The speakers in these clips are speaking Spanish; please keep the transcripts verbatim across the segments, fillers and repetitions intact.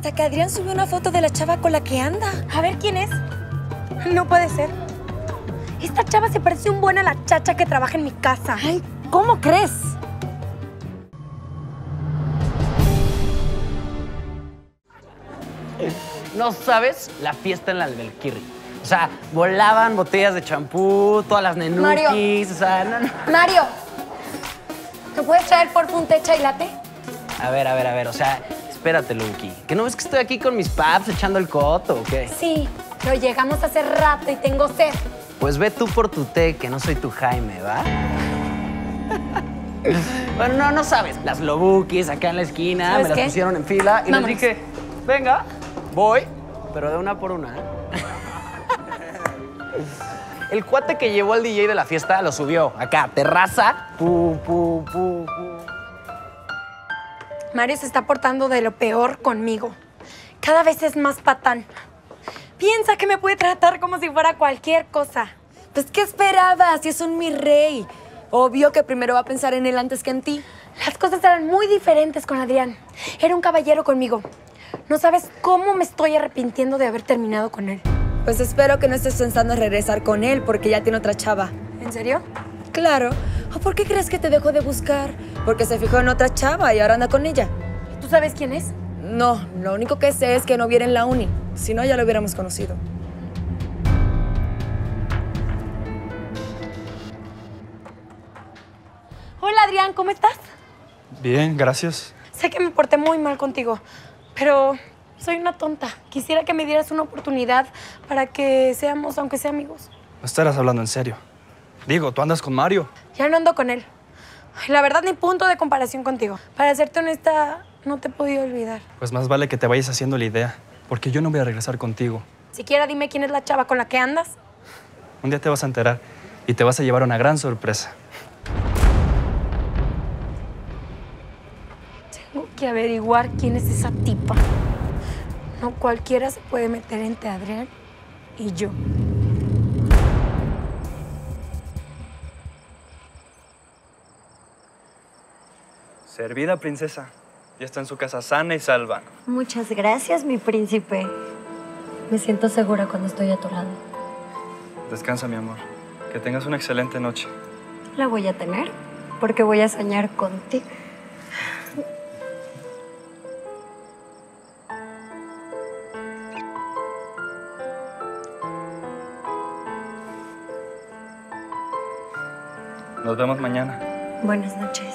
hasta que Adrián subió una foto de la chava con la que anda. A ver, ¿quién es? No puede ser. Esta chava se parece un buen a la chacha que trabaja en mi casa. Ay, ¿cómo crees? No sabes la fiesta en la Alvelquirri. O sea, volaban botellas de champú, todas las nenukis, Mario. o sea, no, no. Mario, ¿te puedes traer por un techa y latte? A ver, a ver, a ver, o sea, espérate, Luki. ¿Que no ves que estoy aquí con mis paps echando el coto o qué? Sí, pero llegamos hace rato y tengo sed. Pues ve tú por tu té, que no soy tu Jaime, ¿va? Bueno, no, no sabes. Las lobukis acá en la esquina, ¿Sabes me las qué? pusieron en fila y Vámonos. les dije, venga, voy, pero de una por una, ¿eh? El cuate que llevó al D J de la fiesta lo subió acá, terraza, pu, pu, pu, pu. Mario se está portando de lo peor conmigo. Cada vez es más patán. Piensa que me puede tratar como si fuera cualquier cosa. Pues, ¿qué esperabas? Si es un mi rey. Obvio que primero va a pensar en él antes que en ti. Las cosas eran muy diferentes con Adrián. Era un caballero conmigo. No sabes cómo me estoy arrepintiendo de haber terminado con él. Pues espero que no estés pensando en regresar con él porque ya tiene otra chava. ¿En serio? Claro. ¿O por qué crees que te dejó de buscar? Porque se fijó en otra chava y ahora anda con ella. ¿Tú sabes quién es? No, lo único que sé es que no viene en la uni. Si no, ya lo hubiéramos conocido. Hola, Adrián, ¿cómo estás? Bien, gracias. Sé que me porté muy mal contigo, pero soy una tonta. Quisiera que me dieras una oportunidad para que seamos, aunque sea amigos. No estarás hablando en serio. Digo, tú andas con Mario. Ya no ando con él. Ay, la verdad, ni punto de comparación contigo. Para serte honesta, no te he podido olvidar. Pues más vale que te vayas haciendo la idea, porque yo no voy a regresar contigo. Siquiera dime quién es la chava con la que andas. Un día te vas a enterar y te vas a llevar una gran sorpresa. Tengo que averiguar quién es esa tipa. No cualquiera se puede meter entre Adrián y yo. Servida, princesa. Ya está en su casa sana y salva. Muchas gracias, mi príncipe. Me siento segura cuando estoy a tu lado. Descansa, mi amor. Que tengas una excelente noche. La voy a tener porque voy a soñar contigo. Nos vemos mañana. Buenas noches.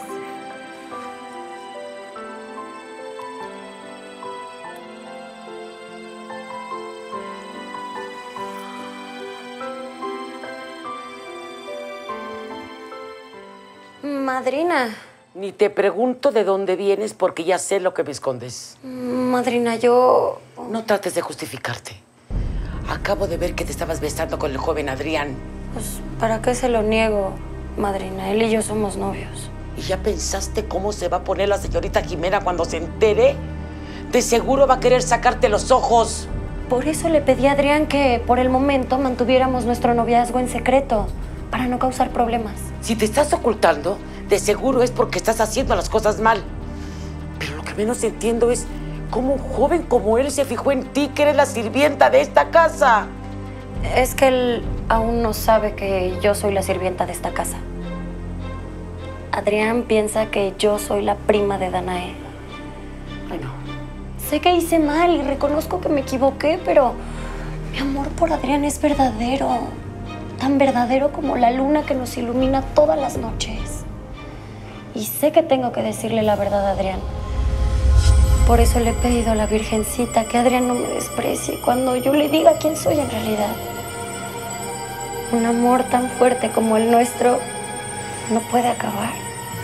Madrina. Ni te pregunto de dónde vienes porque ya sé lo que me escondes. Madrina, yo... No trates de justificarte. Acabo de ver que te estabas besando con el joven Adrián. Pues, ¿para qué se lo niego, madrina? Él y yo somos novios. ¿Y ya pensaste cómo se va a poner la señorita Jimena cuando se entere? De seguro va a querer sacarte los ojos. Por eso le pedí a Adrián que, por el momento, mantuviéramos nuestro noviazgo en secreto, para no causar problemas. Si te estás ocultando, de seguro es porque estás haciendo las cosas mal. Pero lo que menos entiendo es cómo un joven como él se fijó en ti, que eres la sirvienta de esta casa. Es que él aún no sabe que yo soy la sirvienta de esta casa. Adrián piensa que yo soy la prima de Danae. Bueno, sé que hice mal y reconozco que me equivoqué, pero mi amor por Adrián es verdadero. Tan verdadero como la luna que nos ilumina todas las noches. Y sé que tengo que decirle la verdad a Adrián. Por eso le he pedido a la Virgencita que Adrián no me desprecie cuando yo le diga quién soy en realidad. Un amor tan fuerte como el nuestro no puede acabar.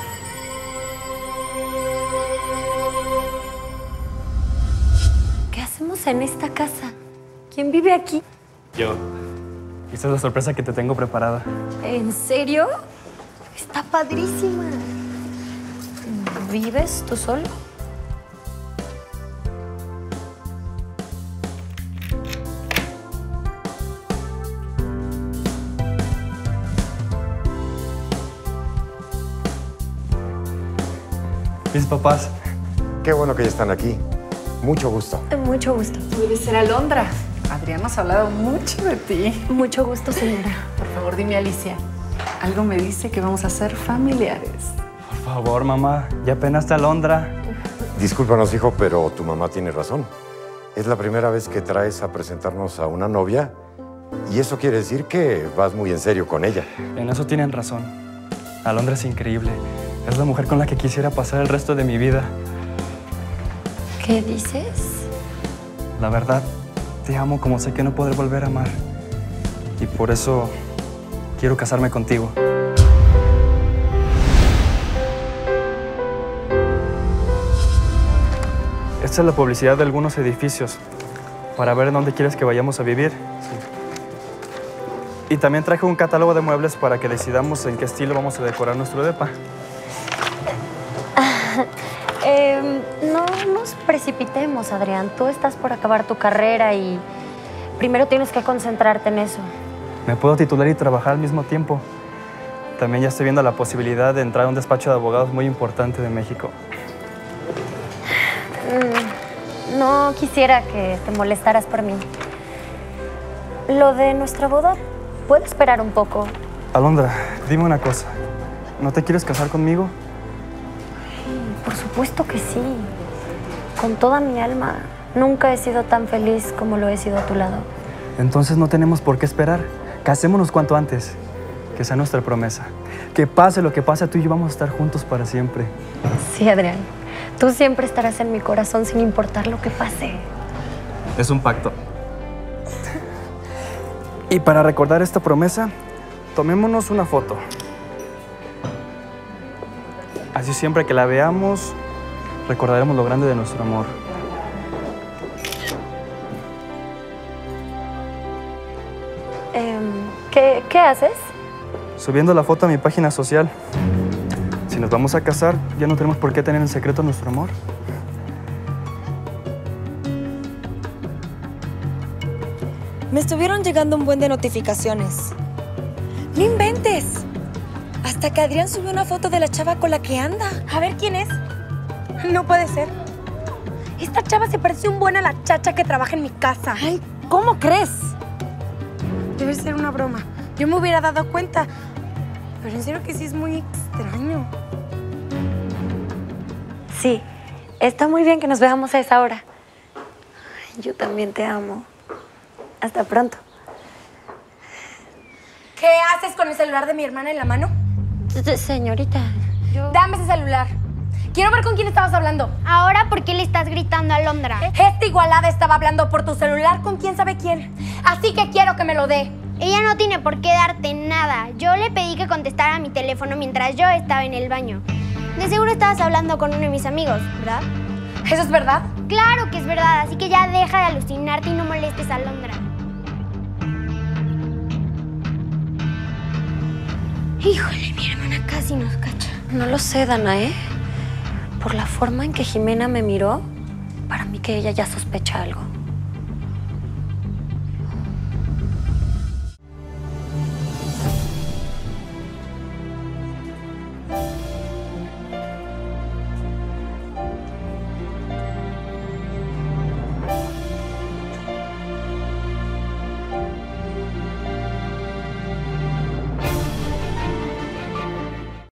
¿Qué hacemos en esta casa? ¿Quién vive aquí? Yo. Esta es la sorpresa que te tengo preparada. ¿En serio? Está padrísima. ¿Vives tú solo? Mis papás. Qué bueno que ya están aquí. Mucho gusto. Mucho gusto. Debe ser Alondra. Adrián nos ha hablado mucho de ti. Mucho gusto, señora. Por favor, dime, Alicia. Algo me dice que vamos a ser familiares. Por favor, mamá, ya apenas está Alondra. Discúlpanos, hijo, pero tu mamá tiene razón. Es la primera vez que traes a presentarnos a una novia y eso quiere decir que vas muy en serio con ella. En eso tienen razón. Alondra es increíble. Es la mujer con la que quisiera pasar el resto de mi vida. ¿Qué dices? La verdad, te amo como sé que no podré volver a amar. Y por eso quiero casarme contigo. Esta es la publicidad de algunos edificios para ver en dónde quieres que vayamos a vivir. Sí. Y también traje un catálogo de muebles para que decidamos en qué estilo vamos a decorar nuestro depa. Eh, no nos precipitemos, Adrián. Tú estás por acabar tu carrera y primero tienes que concentrarte en eso. Me puedo titular y trabajar al mismo tiempo. También ya estoy viendo la posibilidad de entrar a un despacho de abogados muy importante de México. Mm, no quisiera que te molestaras por mí. Lo de nuestra boda puede esperar un poco. Alondra, dime una cosa. ¿No te quieres casar conmigo? Por supuesto que sí. Con toda mi alma. Nunca he sido tan feliz como lo he sido a tu lado. Entonces no tenemos por qué esperar. Casémonos cuanto antes. Que sea nuestra promesa. Que pase lo que pase, tú y yo vamos a estar juntos para siempre. Sí, Adrián. Tú siempre estarás en mi corazón sin importar lo que pase. Es un pacto. Y para recordar esta promesa, tomémonos una foto. Así siempre que la veamos, recordaremos lo grande de nuestro amor. Eh, ¿qué, ¿Qué haces? Subiendo la foto a mi página social. Si nos vamos a casar, ya no tenemos por qué tener en secreto nuestro amor. Me estuvieron llegando un buen de notificaciones. ¡No inventes! Hasta que Adrián subió una foto de la chava con la que anda. A ver, ¿quién es? No puede ser. Esta chava se parece un buen a la chacha que trabaja en mi casa. Ay, ¿cómo crees? Debe ser una broma. Yo me hubiera dado cuenta. Pero en serio que sí es muy extraño. Sí, está muy bien que nos veamos a esa hora. Yo también te amo. Hasta pronto. ¿Qué haces con el celular de mi hermana en la mano? Señorita, yo... Dame ese celular. Quiero ver con quién estabas hablando. Ahora, ¿por qué le estás gritando a Alondra? Esta igualada estaba hablando por tu celular con quién sabe quién. Así que quiero que me lo dé. Ella no tiene por qué darte nada. Yo le pedí que contestara a mi teléfono mientras yo estaba en el baño. De seguro estabas hablando con uno de mis amigos, ¿verdad? ¿Eso es verdad? Claro que es verdad, así que ya deja de alucinarte y no molestes a Alondra. Híjole, mi hermana casi nos cacha. No lo sé, Dana, ¿eh? Por la forma en que Jimena me miró, para mí que ella ya sospecha algo.